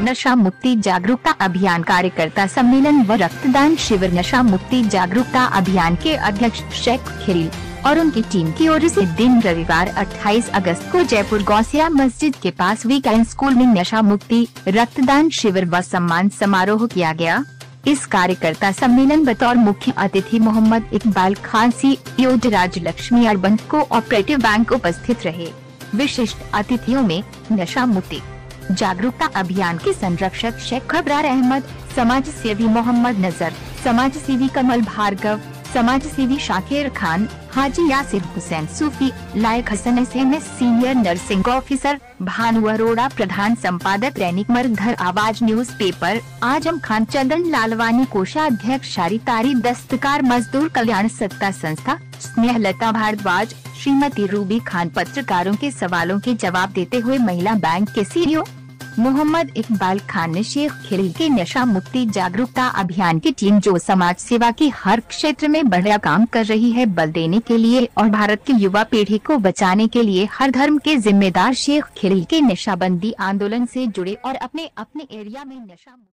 नशा मुक्ति जागरूकता अभियान कार्यकर्ता सम्मेलन व रक्तदान शिविर। नशा मुक्ति जागरूकता अभियान के अध्यक्ष शेख खलील और उनकी टीम की ओर से दिन रविवार 28 अगस्त को जयपुर गौसिया मस्जिद के पास वीकेंड स्कूल में नशा मुक्ति रक्तदान शिविर व सम्मान समारोह किया गया। इस कार्यकर्ता सम्मेलन बतौर मुख्य अतिथि Mohammad Iqbal Khan CEO Rajlakshmi urban cooperative bank उपस्थित रहे। विशिष्ट अतिथियों में नशा मुक्ति जागरूकता अभियान के संरक्षक शेख अबरार अहमद, समाज सेवी मोहम्मद नजर, समाज सेवी कमल भार्गव, समाज सेवी Shakir Khan, Haji Yasir Hussain Sufi, Layak Hasan SMS senior nursing officer, Bhanu Arora प्रधान संपादक दैनिक मरघर आवाज न्यूज़पेपर, आजम खान, चंदन लालवानी कोषाध्यक्ष, शारितारी दस्तकार मजदूर कल्याण सत्ता संस्था, स्नेहलता भारद्वाज, श्रीमती रूबी खान। पत्रकारों के सवालों के जवाब देते हुए महिला बैंक के CEO मोहम्मद इकबाल खान ने शेख खलील के नशा मुक्ति जागरूकता अभियान की टीम जो समाज सेवा की हर क्षेत्र में बढ़िया काम कर रही है बल देने के लिए और भारत की युवा पीढ़ी को बचाने के लिए हर धर्म के जिम्मेदार शेख खलील के नशाबंदी आंदोलन से जुड़े और अपने अपने एरिया में नशा